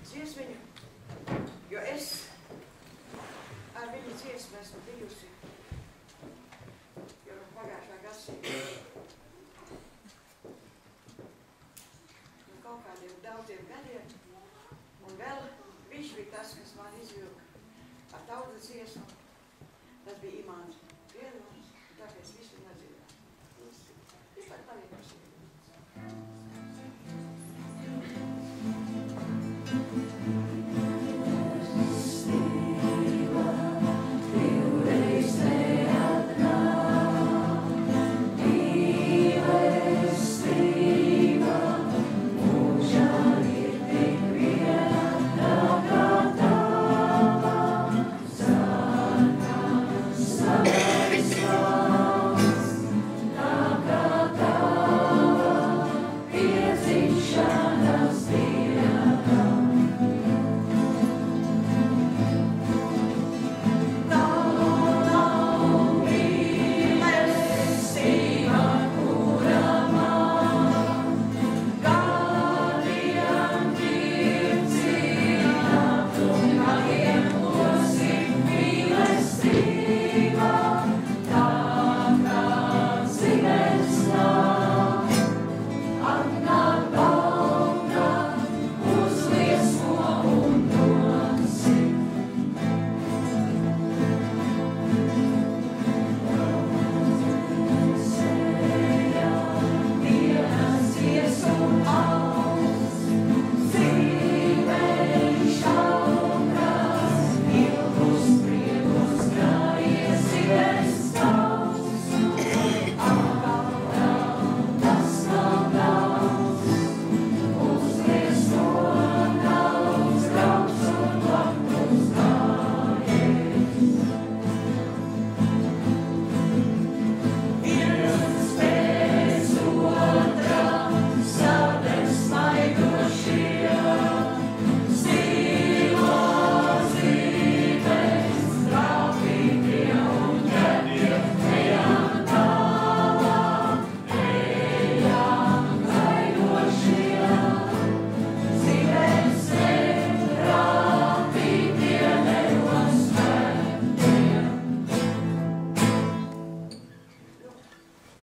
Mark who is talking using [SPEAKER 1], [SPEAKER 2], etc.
[SPEAKER 1] dziesmiņu, jo es ar viņu dziesmu esmu bijusi jau pagājušā gadsimta. Kaut kādiem daudziem gadiem, un vēl viņš bija tas, kas man izvilka ar tautas dziesmu. Tas bija Imants Lielums, tāpēc visu nedzīvā. Vispār paliek par sevi.